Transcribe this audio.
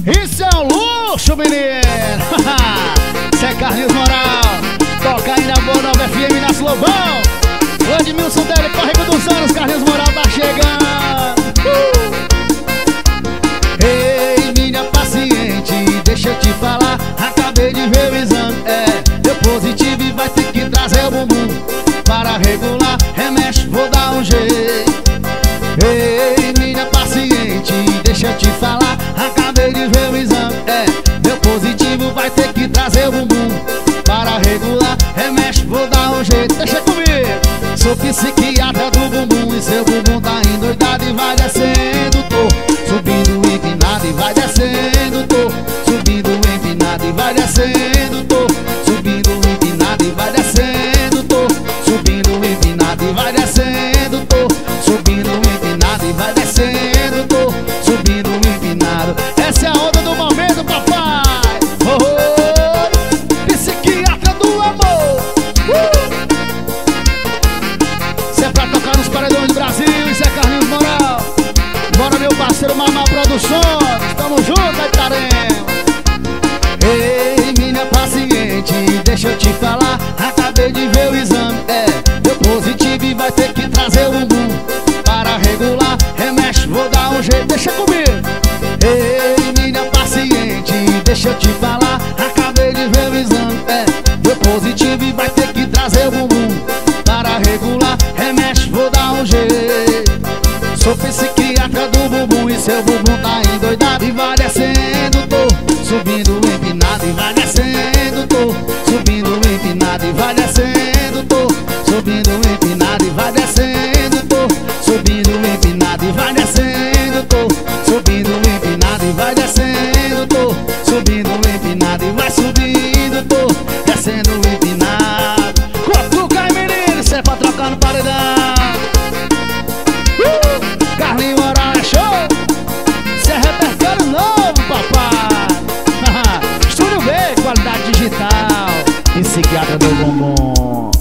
Isso é um luxo, menino. Isso é Carlinhos Moral. Toca aí na Boa Nova FM, na Slovão. O Edmilson dele, Córrego dos Anos. Carlinhos Moral tá chegando. Ei, minha paciente, deixa eu te falar. Acabei de ver o exame, deu positivo e vai ter que trazer o bumbum para regular. Remexe, vou dar um jeito. Ei, minha paciente, deixa eu te falar. Acabei de ver o exame, deu positivo, vai ter que trazer o bumbum para regular. Remexe, vou dar um jeito. Deixa comigo. Sou psiquiatra do bumbum e seu bumbum tá endoidado e vai descendo, tô subindo empinado e vai descendo, tô subindo empinado e vai descendo, tô subindo empinado e vai descendo, tô subindo empinado e vai descendo, tô subindo empinado e vai descendo, tô subindo empinado. Essa é a onda do momento, papai. Oh, psiquiatra do amor. Isso é pra tocar nos paredões do Brasil. Isso é Carlinhos Moral. Bora, meu parceiro Mamá Produções. Tamo junto, aí estaremos. Ei, minha paciente, deixa eu te falar. Acabei de ver o exame, deu positivo e vai ter que trazer o bumbum para regular. Remexe, vou dar um jeito. Deixa comigo. Ei, minha paciente, deixa eu te falar. Acabei de ver o exame, deu positivo e vai ter que trazer o bumbum para regular. Remexe, vou dar um jeito. Sou psiquiatra do bumbum e seu bumbum tá endoidado e vai descendo, tô subindo empinado e vai descendo, tô subindo empinado e vai descendo, tô subindo empinado e vai descendo, tô subindo empinado e vai descendo, tô subindo empinado e vai descendo, tô subindo empinado e vai subindo, tô descendo empinado. Cutuca aí, menino, isso é pra trocar no paredão. Carlinhos Moral é show. Isso é repertório novo, papai. Estúdio B, qualidade digital. Psiquiatra do bumbum.